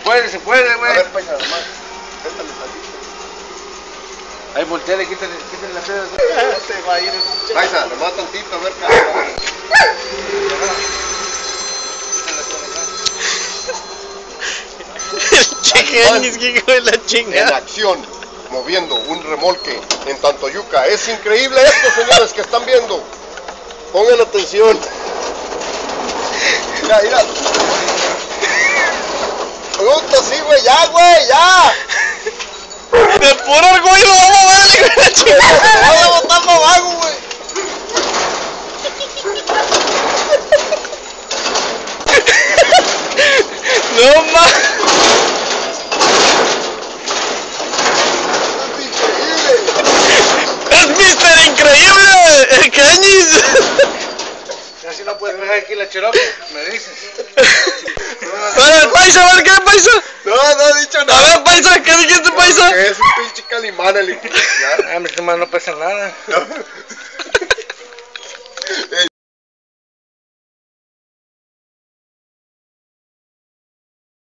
puede, güey. A ver, paisa, nomás. Véntale tantito. Ahí volteale, quítale la piedra. Se va a ir el paisa, nomás tantito, a ver, cara. Chequeñis, que hijo de la En chingada. acción, moviendo un remolque en Tantoyuca. Es increíble esto, señores, que están viendo. Pongan atención. Mira, mira. Puta, sí, güey, ya, ya. De puro orgullo lo vamos a ver, hijo de la chingada. Vamos a botar para abajo, güey. No más. Es Mr. Increíble, el Cañis. Si no puedes dejar aquí la Cherokee, me dices. A ver, paisa, a ver, ¿qué paisa? No he dicho A nada. ver, paisa, ¿qué dijiste, paisa? Que es un pinche calimán el Ah, mi hermano no pesa nada. Ey,